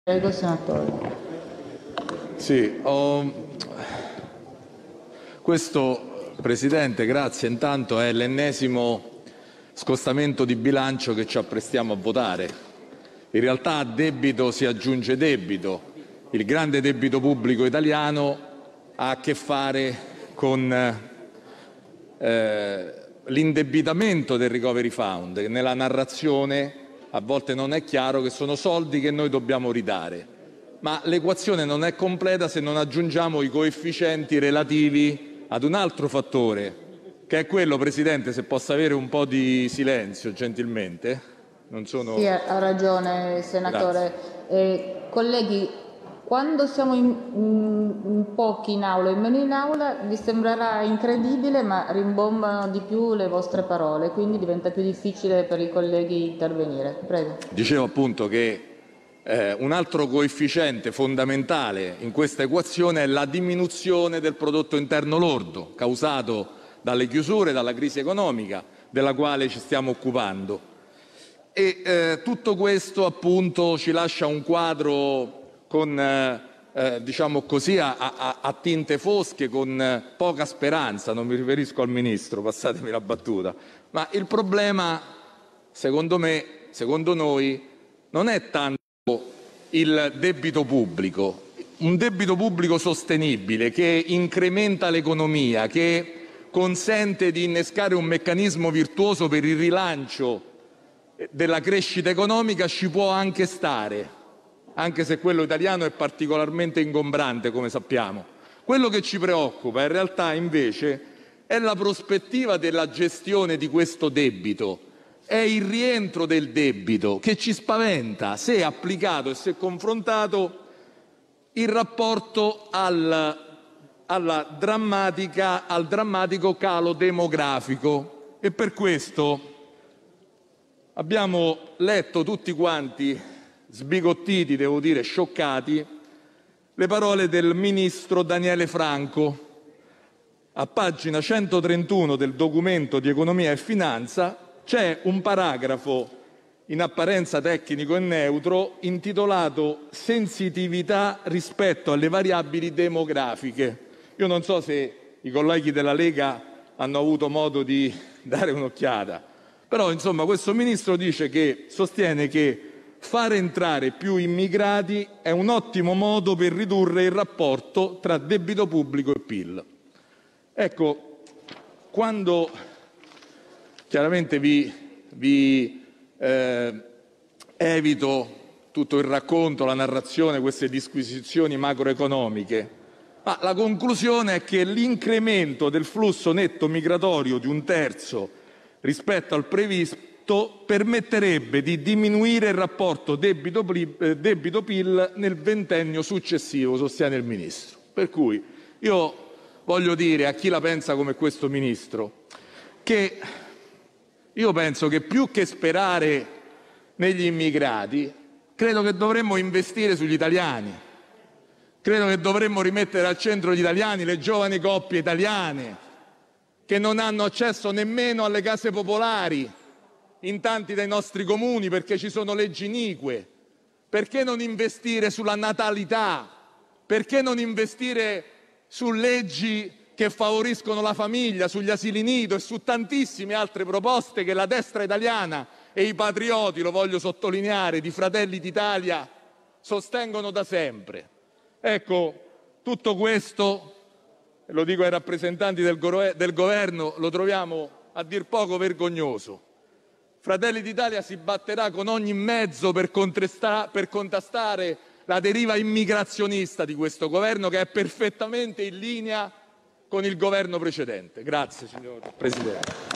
Prego, senatore. Sì, questo, Presidente, grazie, intanto è l'ennesimo scostamento di bilancio che ci apprestiamo a votare. In realtà a debito si aggiunge debito. Il grande debito pubblico italiano ha a che fare con l'indebitamento del Recovery Fund, che nella narrazione a volte non è chiaro che sono soldi che noi dobbiamo ridare. Ma l'equazione non è completa se non aggiungiamo i coefficienti relativi ad un altro fattore, che è quello, Presidente, se posso avere un po' di silenzio, gentilmente. Non sono... Sì, ha ragione, senatore. Colleghi, quando siamo in pochi in aula, in meno in aula, vi sembrerà incredibile, ma rimbombano di più le vostre parole, quindi diventa più difficile per i colleghi intervenire. Prego. Dicevo appunto che un altro coefficiente fondamentale in questa equazione è la diminuzione del prodotto interno lordo, causato dalle chiusure, dalla crisi economica della quale ci stiamo occupando. E tutto questo appunto ci lascia un quadro con, diciamo così, a tinte fosche, con poca speranza. Non mi riferisco al Ministro, passatemi la battuta. Ma il problema, secondo me, secondo noi, non è tanto il debito pubblico. Un debito pubblico sostenibile che incrementa l'economia, che consente di innescare un meccanismo virtuoso per il rilancio della crescita economica ci può anche stare, anche se quello italiano è particolarmente ingombrante, come sappiamo. Quello che ci preoccupa in realtà invece è la prospettiva della gestione di questo debito, è il rientro del debito che ci spaventa se applicato e se confrontato in rapporto al drammatico calo demografico. E per questo abbiamo letto tutti quanti, sbigottiti, devo dire scioccati, le parole del Ministro Daniele Franco. A pagina 131 del documento di economia e finanza c'è un paragrafo in apparenza tecnico e neutro intitolato Sensitività rispetto alle variabili demografiche. Io non so se i colleghi della Lega hanno avuto modo di dare un'occhiata, però insomma questo Ministro sostiene che far entrare più immigrati è un ottimo modo per ridurre il rapporto tra debito pubblico e PIL. Ecco, quando chiaramente vi evito tutto il racconto, la narrazione, queste disquisizioni macroeconomiche, ma la conclusione è che l'incremento del flusso netto migratorio di 1/3 rispetto al previsto permetterebbe di diminuire il rapporto debito-PIL nel ventennio successivo, sostiene il Ministro. Per cui io voglio dire a chi la pensa come questo Ministro che io penso che più che sperare negli immigrati, credo che dovremmo investire sugli italiani. Credo che dovremmo rimettere al centro gli italiani, le giovani coppie italiane che non hanno accesso nemmeno alle case popolari in tanti dei nostri comuni perché ci sono leggi inique. Perché non investire sulla natalità? Perché non investire su leggi che favoriscono la famiglia, sugli asili nido e su tantissime altre proposte che la destra italiana e i patrioti, lo voglio sottolineare, di Fratelli d'Italia sostengono da sempre. Ecco, tutto questo, e lo dico ai rappresentanti del governo, lo troviamo a dir poco vergognoso. Fratelli d'Italia si batterà con ogni mezzo per contrastare la deriva immigrazionista di questo governo, che è perfettamente in linea con il governo precedente. Grazie, signor Presidente.